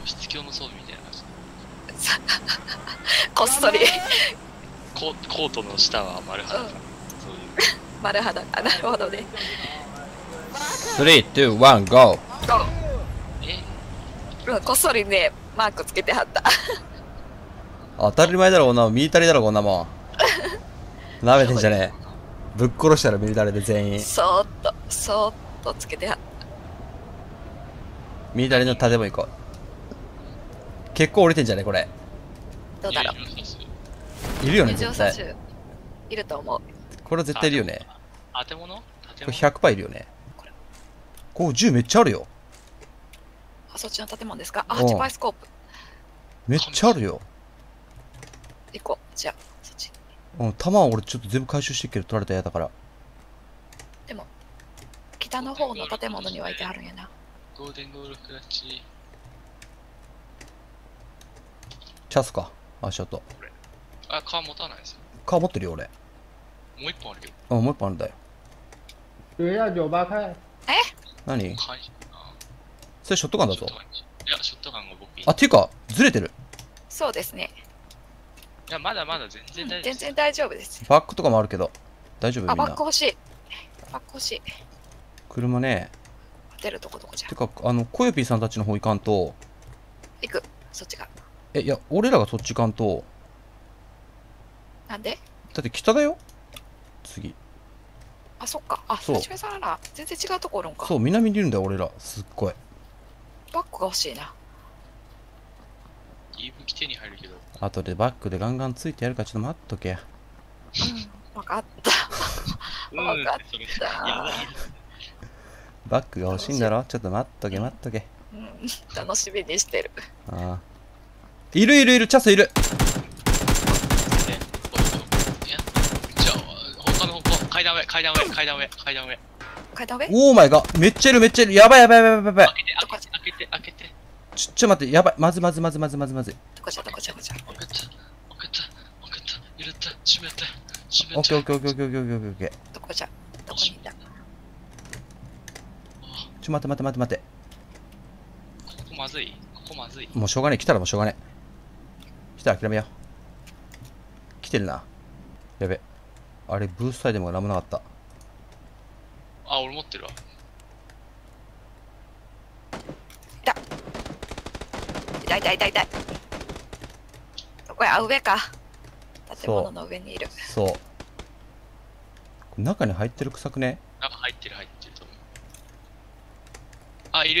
出狂の装備みたいな感じ。 こっそりコートの下は丸裸、 うん、 そういう丸肌か。なるほどね。 3、2、1、GO。 うん、こっそりねマークつけてはった。 当たり前だろ、こんなもん。ミリタリーだろ、こんなもん。舐めてんじゃねえ。ぶっ殺したらミリタリーで全員。 そーっとつけてはった。 ミリタリーの建物行こう。結構降りてんじゃねえ、これ。 どうだろう。 いるよね、 入場絶対。 者数いると思う。 これ絶対いるよね。 建物これ100%いるよね。こう銃めっちゃあるよ。 あ、そっちの建物ですか。あ、 うん 8倍スコープ。 めっちゃあるよ。 行こう。じゃあそっち。 うん、弾は俺ちょっと全部回収してっけど取られたら嫌だから。 でも北の方の建物にはいてあるんやな。 ゴールデンゴールクラッチ。 チャスか。あ、ショット。 あ、カー持たないですよ。 カー持ってるよ、俺。 もう一本あるよ。 うん、もう一本あるんだよ。 等一下，酒吧开。 何はい。 それショットガンだぞ。 いや、ショットガンが僕いい。 あ、ていうか、ずれてる。 そうですね。 いや、まだまだ全然大丈夫です。 全然大丈夫です。 バックとかもあるけど。大丈夫みあ、 んなバック。欲しい。バック欲しい。 車ね。 出るとこどこじゃて。か、コヨピーさんたちの方行かんと。 行く。そっちが。 いや、俺らがそっち行かんと。 なんで？ だって北だよ。次。 あ、そっか。あ、 そう立ちさんなら全然違うとこおるんか。 そう、南にいるんだよ、俺ら。すっごい。 バックが欲しいな。 いい武器手に入るけど。 あとでバックでガンガンついてやるからちょっと待っとけや。 うん、わかった。わかった。 やばい。 バックが欲しいんだろ。ちょっと待っとけ待っとけ。 うん、楽しみにしてる。 ああ。いるいるいる、チャスいる。 いや、じゃあ、他の方、階段上。 階段上？ オーマイが、めっちゃいるめっちゃいる。やばいやばいやばいやばい。 開けて。 ちょっと待って、やばい。まず。 どこじゃ。 開けた。入れた。閉めた。 オッケーオッケーオッケーオッケーオッケーオッケーオッケー。 どこじゃ。どこにいた。 待って。 ここまずい。 もうしょうがねえ。来たらもうしょうがねえ。来たら諦めよう。来てるな。やべ。あれ、ブースターでもなんもなかった。 あ、俺持ってるわ。 痛い。どこや。あ、上か。建物の上にいる。 そう。中に入ってる臭くね。 なんか入ってると思う。あ、いる。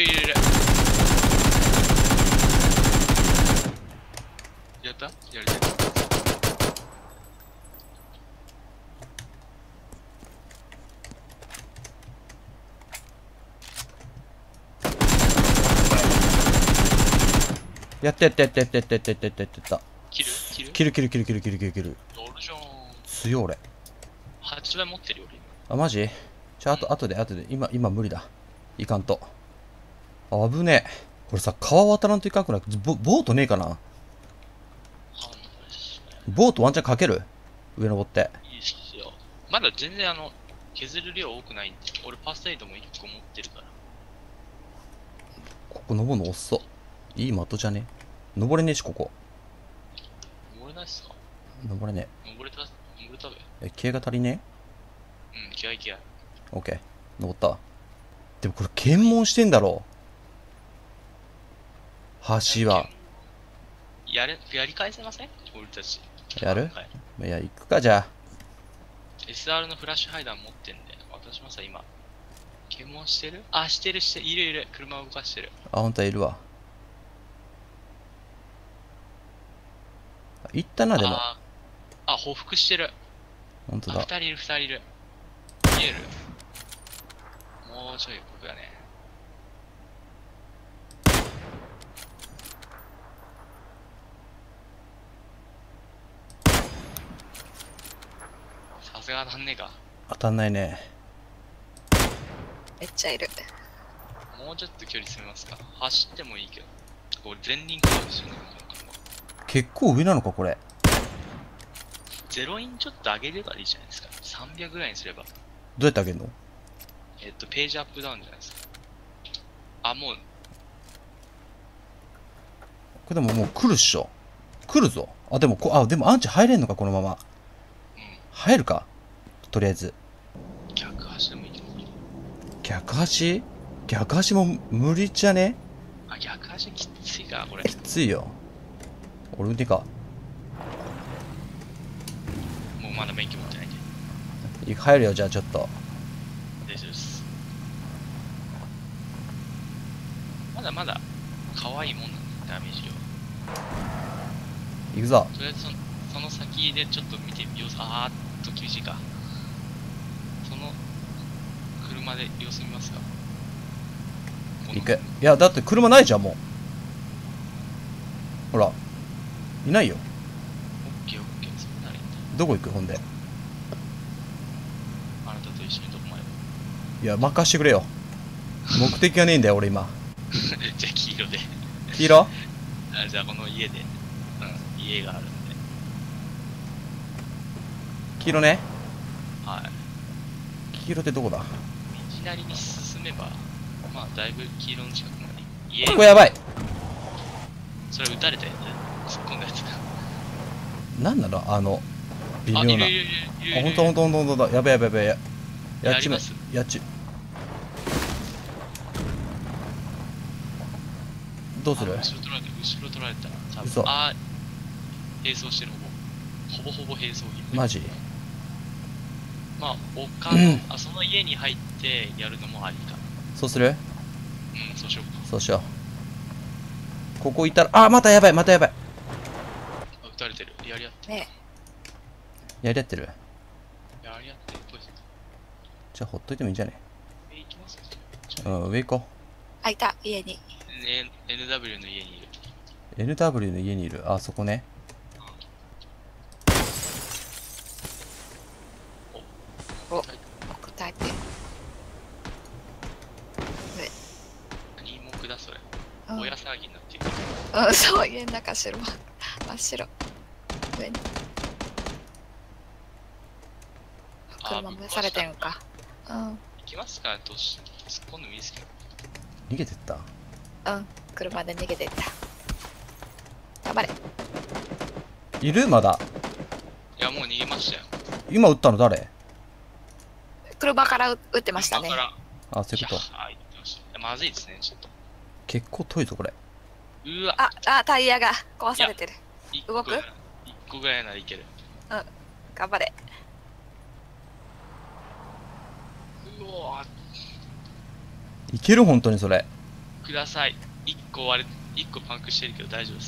やった？やれてる。 やった。 切る。 キル。 ロールジョーン。 強い俺。 8倍持ってるよ、 あ、マジ？あとで。今無理だ。いかんと。危ねえ。これさ、川渡らんといかんくない？ボートねえかな？ボートワンチャンかける？上登って。 いいっすよ。まだ全然削る量多くないんで。俺パスエイドも1個持ってるから。 ここ登るの遅っ。いい的じゃね？登れねえし、ここ。 登れないっすか？ 登れね登れたべ。 え。気合が足りねうん、気合。 え？オッケー。登ったわ。でもこれ検問してんだろ。橋は。 やり返せません？俺たち。 やる？ はい。 いや、行くか、じゃあ。 SR のフラッシュハイダー持ってんで、渡します今。検問してる？あ、してる。いる。車動かしてる。 あ、ほんとはいるわ。行ったな、でも。 報復してる。 ほんとだ。 2人いる。見える？もうちょい僕だね。さすが当たんねえか。 当たんないね。 めっちゃいる。 もうちょっと距離詰めますか。走ってもいいけど。これ前輪かもしれない。 結構上なのか、これ。 0インちょっと上げればいいじゃないですか。300ぐらいにすれば。 どうやって上げるの？ ページアップダウンじゃないですか。あ、もう。 これでももう来るっしょ。来るぞ。あ、でもでもアンチ入れんのか、このまま。 うん。 入るか。とりあえず。 逆足でもいいけど。 逆足も無理じゃね？ あ、逆足きついか、これ。 きついよ。俺運転か。 もうまだ免許持ってないんで。 入るよ、じゃあちょっと。 大丈夫です。まだまだ、可愛いもんなんだ、ダメージ量。 行くぞ。 とりあえずその先でちょっと見てみよう。あーっと厳しいか。その車で様子見ますか。 行く。いや、だって車ないじゃん、もう。ほら。いないよ。 オッケーオッケー、そうならいいんだ。 どこ行くほんで。 あなたと一緒にどこまで。 いや、任してくれよ。目的がねえんだよ、俺今。 じゃあ黄色で。 黄色？ じゃあこの家で、家があるんで。 黄色ね。 はい。 黄色ってどこだ？ 左に進めば、まあだいぶ黄色の近くまで。家ここやばい。 それ撃たれたやつ。突っ込んだやつ。 なんなの微妙あ、 な。 いるいるいるいるいる。 ほんとだ。やべやべやべやっちまやりますやっち。どうする？ 後ろ取られた。多嘘分。あー、並走してるほぼ並走。 マジ？ まあ、他の、その家に入ってやるのもありか。 そうする？ そうしようか。 そうしよう。ここいたら、またやばい。 あ、撃たれてる。やり合ってる。 ねやり合ってる。 やり合ってるっぽいぞ。 じゃあほっといてもいいんじゃね？ 行きますか。 上行こあ、いた、家に。 NW の家にいる。 う。NW の家にいる。あそこね。 お、答えて。 何目だそれ。 うん親騒ぎになっている。 そう、家の中真っ白。上に。車もされてんか。 行きますか。突っ込んでもいいですけど。 逃げてった。 車で逃げていった。頑張れ。 いるまだ。 いや、もう逃げましたよ。 今撃ったの誰？ 車から撃ってましたね。 今から。 あ、そういうこと。 はい、言ってました。まずいですね、ちょっと。 結構遠いぞ、これ。 うわ、 タイヤが壊されてる。動く？ 1個ぐらいならいける。 頑張れ。 うわいける本当にそれ。 ください。1個パンクしてるけど大丈夫です。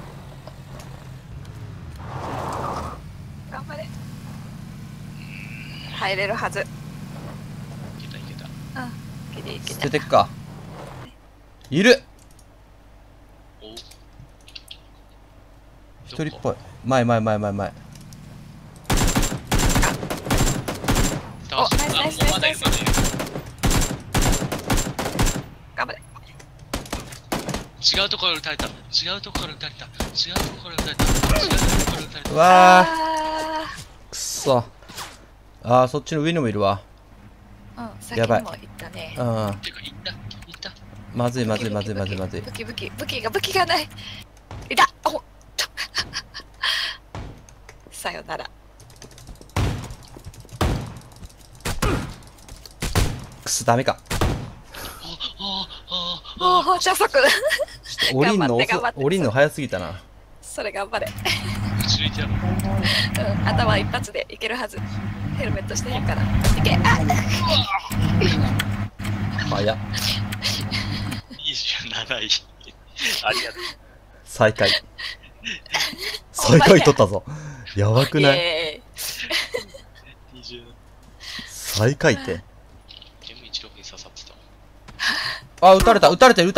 頑張れ。入れるはず。 いけた。 いけた。 捨ててっか。いる。 おう。 一人っぽい。前。 お、ナイス。まだいる。 頑張れ。 違うところ撃たれた。 うわー。 あくっそ。そっちの上にもいるわ。 先やばいにも行ったね。 てか、行った。 まずい。 武器がない。いた。おさよなら。 くそ、ダメか。 加速。 降りんの頑張って降りんの早すぎたな。 それ頑張れ。 打ち抜いてやろう。 頭一発でいけるはず。ヘルメットしてへんから。いけ。 早っ。 27位。ありがとう。 最下位取ったぞ。やばくない？ イエ 20。 最下位って。 M16 に刺さってた。 撃たれてる。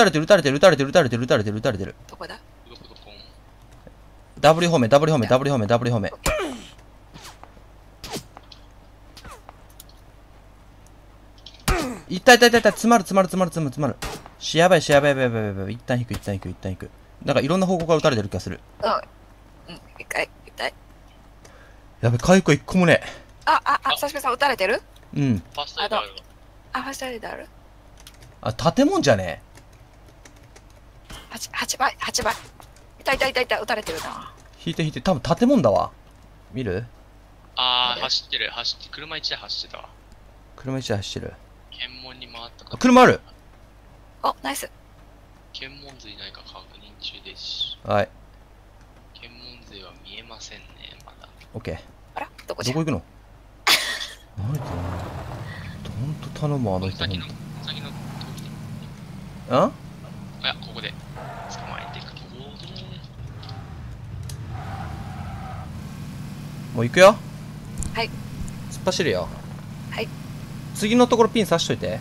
どこだ？ どこ W 方面。いった。詰まる。やばい。一旦引く。なんかいろんな方向から撃たれてる気がする。 痛い。 やべ、回復1個もね。 さしぺさん撃たれてる？ ファーストエイドあるの。 ファーストエイドある？ 建物じゃね 8倍。 痛い痛い痛い痛い、撃たれてるな。 引いて引いて、多分建物だわ。見る？ あー、 あれ走ってる、車1台走ってたわ。 車一台走ってる。 検問に回ったあ、 か。 車ある。 お、ナイス。 検問図いないか確認中です。 はい。 検問図は見えませんね、まだ。 オッケー。 あら、どこじゃどこ行くの？何言ってんの？ほんと頼むわ、あの人。 先の通りで。 あ？ いや、ここで。捕まえていくところで。 もう行くよ。 はい。 突っ走るよ。 はい。 次のところピン刺しといて。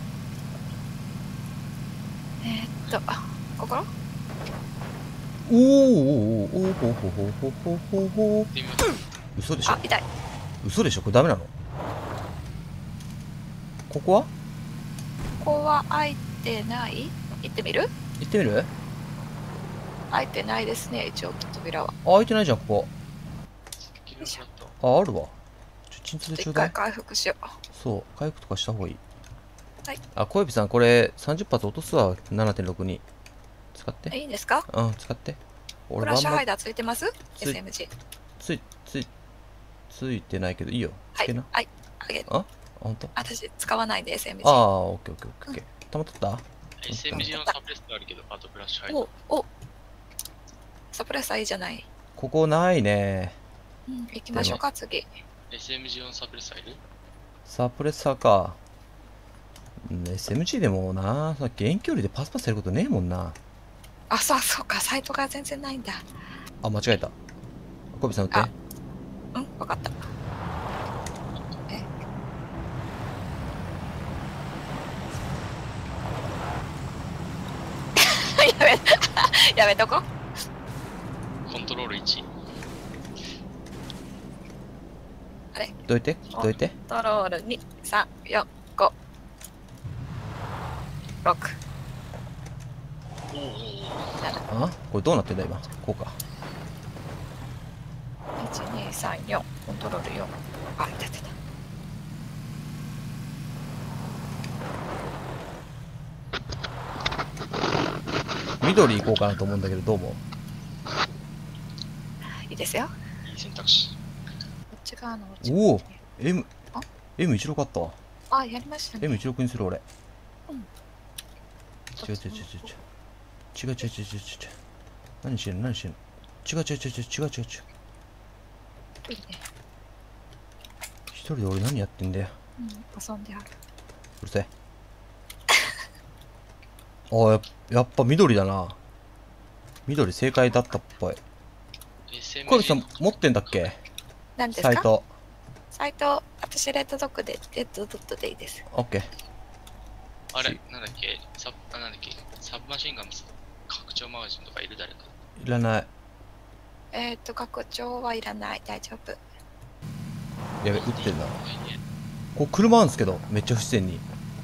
こころおーおーおーおーほほほほほほほ。 行ってみよう。 嘘でしょあ、痛い。 嘘でしょこれダメなの？ここは？ ここは開いてない？行ってみる？ 行ってみる？ 開いてないですね、一応扉は。 あ、開いてないじゃん、ここ。 黄色だった。 あ、あるわ。鎮痛でちょ一回うだい。 回復しよう。 そう、回復とかした方がいい。 はい。 あ、小指さん、これ30発落とすわ、7.6 に。使って。 いいんですか？ うん、使って。 フ俺バンバンラッシュハイダーついてます？ つい SMG。 ついてないけど、いいよ。つはいけな。、 はい、あげる。 あ、ほんと？ 私使わないで SMG。 ああ、オッケーオッケーオッケーオッケー。弾取った？ SMG のサプレスあるけど、あとフラッシュ入っお、サプレッサーいいじゃない。 ここないね。 うん、行きましょうか、次。 た。SMG 用のサプレスいる？ サプレッサーか。うん、SMG でもな、さ遠距離でパスパスやることねえもんな。 あ、そうか、サイトが全然ないんだ。 あ、間違えた。小指さん撃って。 あうん、わかった。やめ、やめとこ。 コントロール1。 どいて、どいて。 コントロール2、3、4、5、6、 おお。 7、 あ、これどうなってんだ今。こうか。 1、2、3、4、コントロール4。あ、いたいたいた。 緑行こうかなと思うんだけど、どうも。 いいですよ。 いい選択肢。 こっち側のおお M あ M16 あったわ。 あ、やりましたね。 M16 にする俺。 うん。 違う違う違う違う違う。違う違う違う違う違う。何してんの何してんの。違う違う違う違う違う違う違う。 いいね。 一人で俺何やってんだよ。 うん、遊んである。 うるせえ。ああ、やっぱ緑だな。緑正解だったっぽい。 SMG 小指さん持ってんだっけ？ 何ですか？ サイト。 サイト、私レッドドットでいいです。 オッケー。 あれ、なんだっけ、なんだっけ、サブマシンガン拡張マガジンとかいる誰か。 いらない。 拡張はいらない。大丈夫。 やべ、撃ってんな。 いいね。 こう車あるんですけど、めっちゃ不自然に。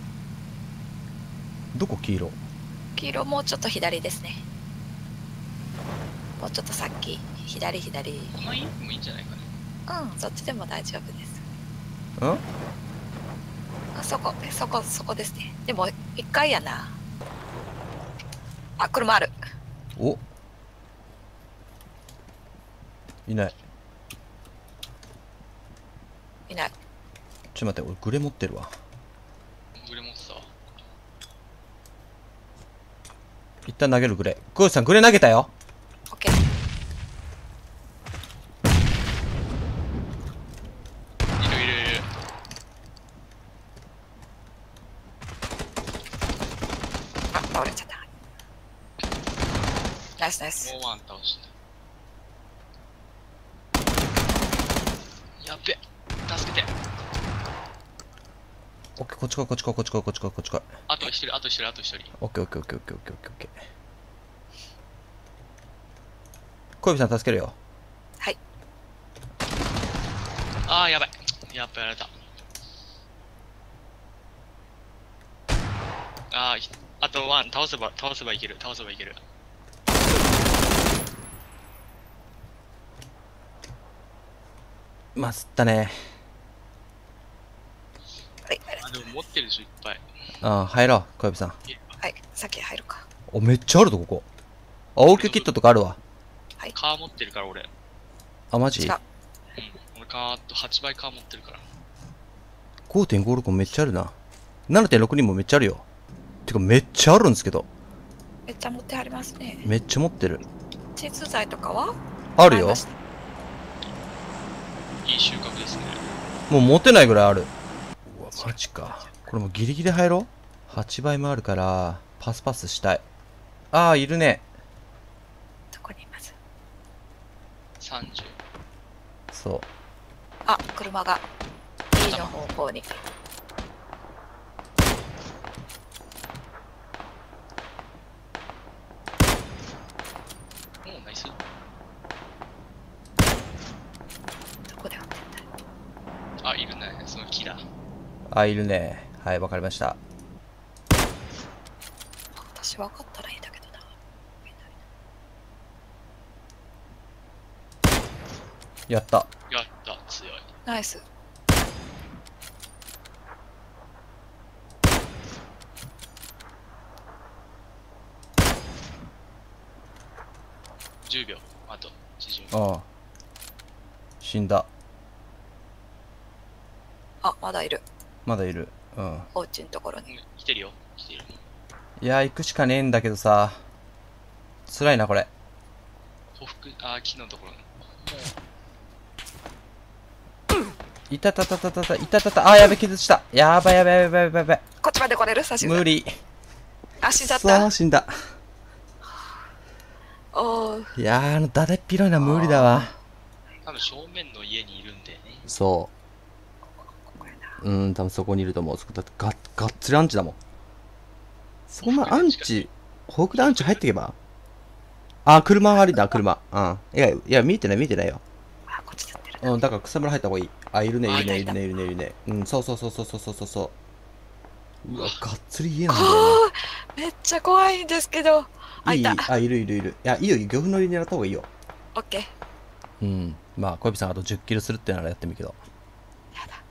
どこ黄色？ 黄色もうちょっと左ですね。もうちょっとさっき、左。 この家もいいんじゃないかね。 うん、そっちでも大丈夫です。 ん？ あ、そこですね。でも、一回やな。あ、車ある。 お、いない。 いない。 ちょっと待って、俺グレ持ってるわ。 グレ持ってたわ。 一旦投げるグレ。小石さんグレ投げたよ。 オッケー。 いる。 あ、倒れちゃった。ナイスナイス。 もうワン倒した。やっべ、助けて。 オッケー、こっち来い、こっち来い、こっち来い、こっち来い、こっち来い。 あと一人。 オッケーオッケーオッケーオッケーオッケーオッケーオッケー。小指さん助けるよ。 はい。 あー、やばい。やっぱやられた。あとワン、倒せばいける。 まずったね。 はい。 あ、でも持ってるでしょ、いっぱい。 ああ、入ろう、小指さん。 はい。先入るか。 お、めっちゃあるぞ、ここ。あ、応急キットとかあるわ。 はい。 カー持ってるから俺。 あ、マジ？ 違う。 俺カーと8倍カー持ってるから。 5.56 もめっちゃあるな。7.62 もめっちゃあるよ。てかめっちゃあるんですけど。 めっちゃ持ってありますね。 めっちゃ持ってる。 鎮痛剤とかはあるよ。 いい収穫ですね。 もう持てないぐらいある。うわ、マジか。これもうギリギリ入ろう。8倍もあるから、パスパスしたい。ああ、いるね。 どこにいます？ 30。 そう。 あ、車が B の方向に。 おお、ナイス。 どこで撃ってんだ？ あ、いるね。その木だ。 あ、いるね。はい、わかりました。 私分かったらいいんだけどな。 やった。 やった、強い。 ナイス。 10秒。あと、縮む。 ああ。死んだ。 あ、まだいる。 まだいる。うん。 お家のところに。 来てるよ。来てる。 いやー、行くしかねえんだけどさ。辛いな、これ。 報復、あ、木のところ。もいたたたたたた、いたたた、あー、やべ、気絶した。やばいやばいやばいやばいやばい。 こっちまで来れる？差し無理。 あ、死んじゃっそた。 う、死んだ。 おー。 いやー、だだっ広いな、無理だわ。 う、多分正面の家にいるんでね。 そこれだ。 う。多分そこにいると思う。そこだってがっつりアンチだもん。そこまでアンチ、ホークでアンチ入ってけば。あ、車ありだ、車。うん。いや、見えてないよ。 あ、こっち立ってる。 だから草むら入った方がいい。あ、いるね、いるね。そう。うわ、がっつり家なんだよめっちゃ怖いんですけど。 な。 あ、いた。 あ、いる。いや、いいよ、魚粉のり狙った方がいいよ。 オッケー。 まあ、小指さんあと10キロするってならやってみるけど。 やだ。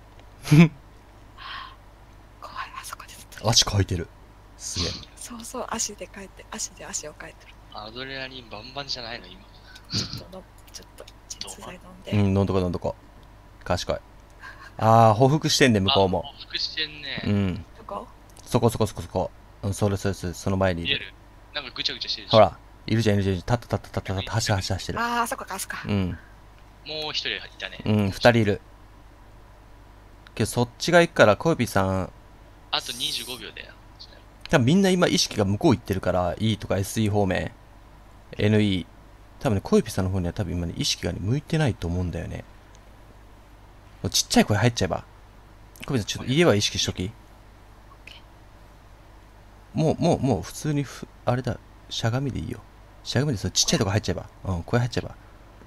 怖い、あそこでずっと。 足かいてる。すげえ。 そうそう、足で書いて、足で足を書いてる。 アドレナリンバンバンじゃないの、今。 ちょっと、鎮痛剤飲んで。 飲んどこ。賢い。あー、報復してんね、向こうも。 報復してんね。 どこ？ そこ。それ、その前にいる。 見える。なんかぐちゃぐちゃしてるでしょ。 ほら、いるじゃん。たった、走ってる。 あー、あそこか、あそこか。 もう一人いたね。 2人いる。けど、そっちが行くから、小指さん、 あと25秒だよ。 多分みんな今意識が向こう行ってるから、E とか SE 方面、NE。多分ね、小指さんの方には多分今ね、意識がね、向いてないと思うんだよね。ちっちゃい声入っちゃえば。小指さん、ちょっと家は意識しとき。もう普通にあれだ、しゃがみでいいよ。しゃがみでそのちっちゃいとこ入っちゃえば。声入っちゃえば。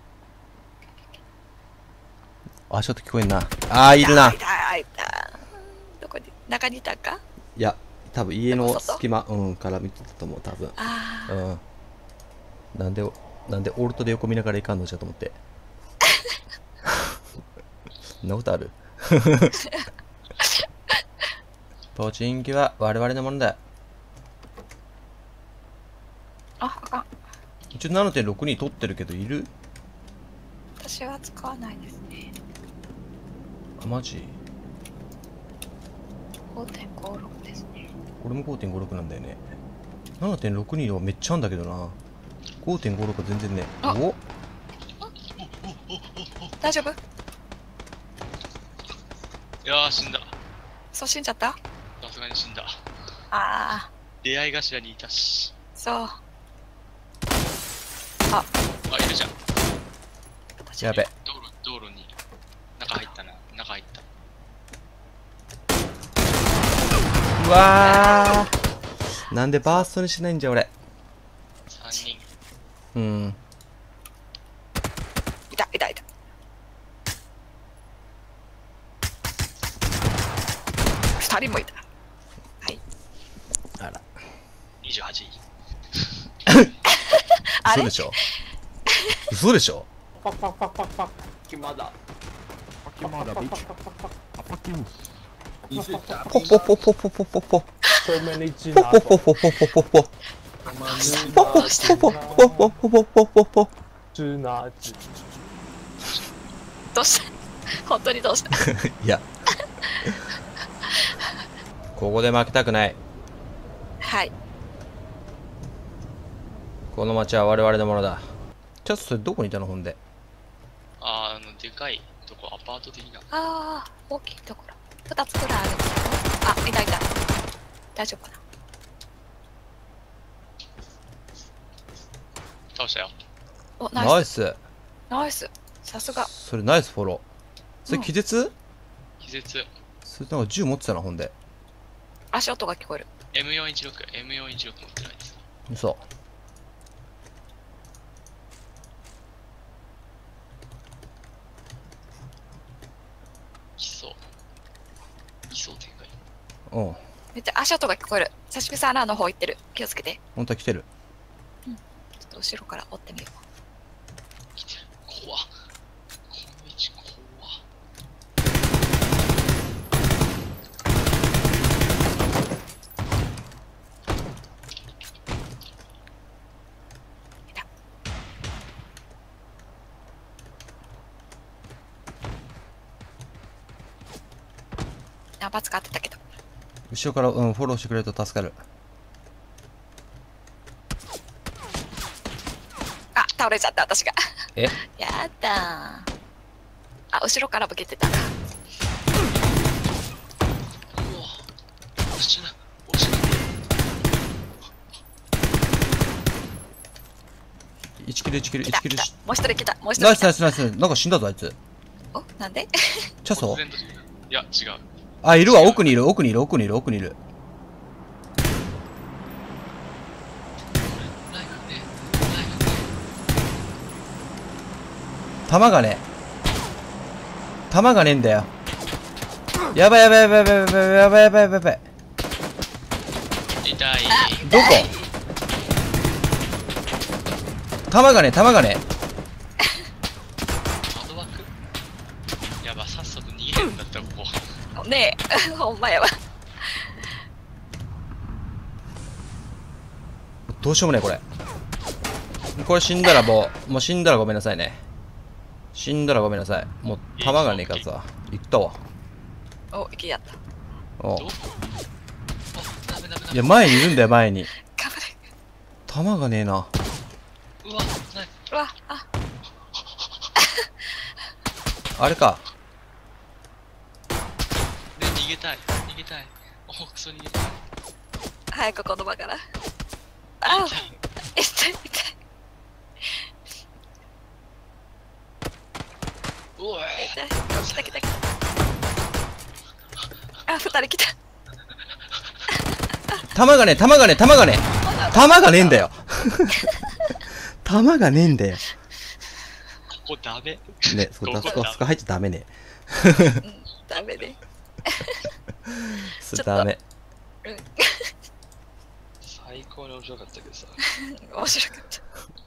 あ、ちょっと聞こえんな。いるな。 いた。どこに、中にいたか？ いや、多分家の隙間、から見てたと思う、多分。 あなんでオルトで横見ながらいかんのじゃと思って。そんなことある？ポチンキは我々のものだ。 あかん。 一応 7.62 取ってるけど、いる？ 私は使わないですね。 あ、マジ？ 5.56 ですね。 俺も 5.56 なんだよね。7.62 はめっちゃあんだけどな。5.56 は全然ね。お？ 大丈夫？ いやー、死んだ。 そう、死んじゃった？ さすがに死んだ。 ああ、 出会い頭にいたし。 そう。 あ、いるじゃん。 やべ。 道路に。中入ったな。中入った。 うわー。なんでバーストにしないんじゃ、俺。 3人。 いた。2人もいた。はい。 あら。 28位。 あれ？ 嘘でしょ？ Pakimada, bitch. Is it ポポポポポポポポ。 so many ポポポポポポポポ。ポポポポポポポポポポ。 ツーナーズ。 どうした本当にどうしたいや。ここで負けたくない。 はい。 この町は我々のものだ。ちょっとそれどこにいたのほんで。 でかいとこ、アパート的な。 ああ、大きいところ。2つくらいあるんですけど。あ、いたいた。大丈夫かな。 倒したよ。 お、 ナナイス。 イス。 ナイス。さすが。 それナイスフォロー。それ気絶、 気絶。 それなんか銃持ってたな、ほんで。 足音が聞こえる。 M416、M416 持ってないです。 嘘。 来そう。来そう展開。 うん。 めっちゃ足音が聞こえる。刺身さんらの方行ってる。気をつけて。 ほんとは来てる。 ちょっと後ろから追ってみよ来てる。怖っ。この位置怖っ。 いた。ナンパ使ってたけど。 後ろから、フォローしてくれると助かる。 あ、倒れちゃった、私が。 えやだー。あ、後ろから向けてた。 うわ落ちない。落ちない。 1キル1キル1キル来た来た。もう一人来た。もう一人ナイ来た。 スナイスナイス。なんか死んだぞ、あいつ。 お、なんでチャソ突然と違う。いや、違う。 あ、いるわ、奥にいる、奥にいる、奥にいる、奥にいる。 ライフね。ライフね。 弾がね。弾がねえんだよ。やばいやばいやばいやばいやばいやばいやばいやばいやばい。 痛い。 どこ弾がね、弾がね。 窓枠やば、さっさと逃げるんだったらここ。 ねえ、ほんまやわ。 どうしようもねえ、これ。これ死んだらもう死んだらごめんなさいね。死んだらごめんなさい。もう弾がねえからさ。行ったわ。 お、息やった。 おどこあ、ダメダメダメ。 いや、前にいるんだよ、前に。 頑張れ。 弾がねえな。 うわ、ない。 うわ、あ、 あれか。 ね、逃げたい。逃げたい。お、クソ逃げたい。 早くこの場から。あ、 痛い。 痛い痛い。 うわ痛い。来た来た来た。あ、二人来た。 弾がねえ、弾がねえ、弾がねえ。弾がねえんだよ。弾がねえんだよ。 ここダメ。 ね、そこ、 ここそこ、そこ入っちゃダメね。 うん、ダメね。 それダメ。 うん、 最高に面白かったけどさ。 面白かった。